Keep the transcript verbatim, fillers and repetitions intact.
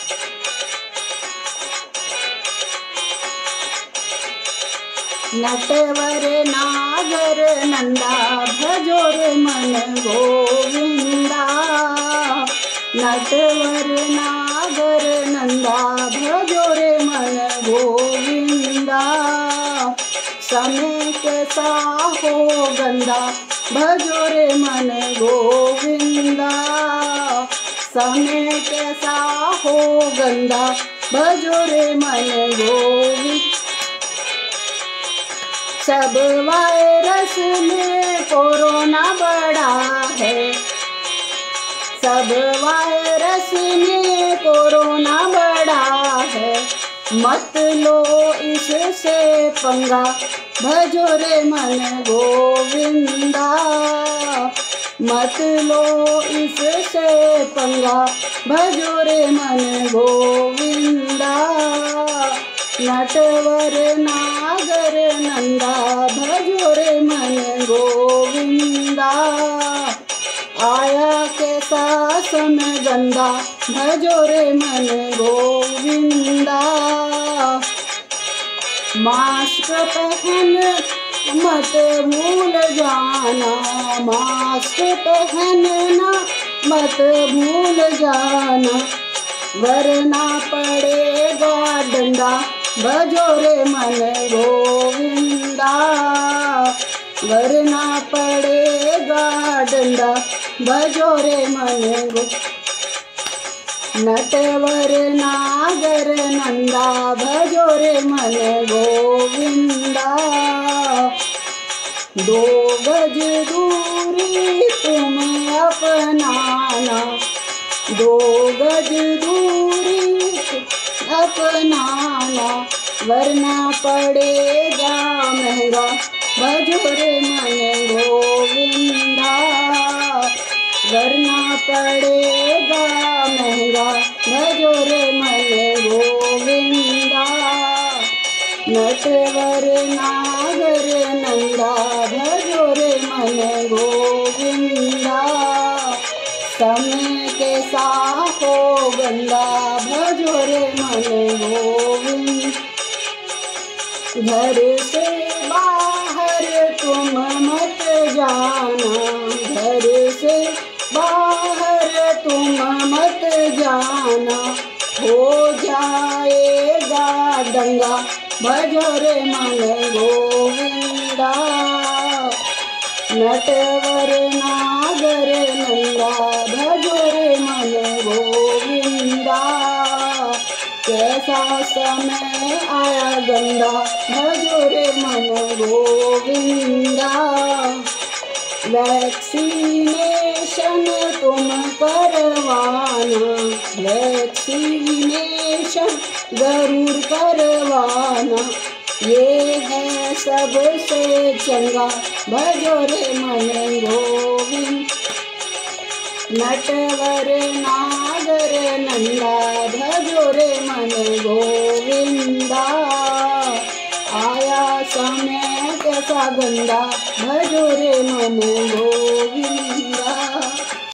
नटवर नागर नंदा भजो रे मन गोविंदा। नटवर नागर नंदा भजो रे मन गोविंदा। समय कैसा हो गंदा भजो रे मन गोविंदा। समय कैसा हो गंदा भजो रे मन गोविंदा। सब वायरस में कोरोना बड़ा है। सब वायरस में कोरोना बड़ा है। मत लो इससे पंगा भजो रे मन गोविंदा। मत लो इससे पंगा भजो रे मन गोविंदा। नटवर नागर नंदा भजो रे मन गोविंदा। आया कैसा समय गंदा भजो रे मन गोविंदा। मास्क पहन मत भूल जाना। मास्क पहनना मत भूल जाना। वरना पड़ेगा डंडा भजो रे मन गोविंदा। वरना पड़ेगा डंडा भजो रे मन गो। नटवर नागर नंदा भजो रे मन गोविंदा। दो गज दूरी तुम अपनाना। दो गज दूरी अपनाना। वरना पड़ेगा महंगा भजो रे मन गोविंदा। वरना पड़ेगा महंगा भजो रे मन गोविंदा। नटवर नागर नंदा भजो रे मन गोविंदा। समय कैसा हो गंदा भजो रे मन गोविंद। घर से बाहर तुम मत जाना। घर से बाहर तुम मत जाना। हो जाएगा दंगा भजो रे मन गोविंदा। नटवर नागर नंदा भजो रे मन गोविंदा। कैसा समय आया गंदा भजो रे मन गोविंदा। वैक्सीनेशन तुम करवाना। वैक्सीनेशन जरूर करवाना। ये है सबसे चंगा भजो रे मन गोविंद। नटवर नागर नंदा भजो रे मन गोविंदा। आया समय कैसा गंदा भजो रे मन गोविंद।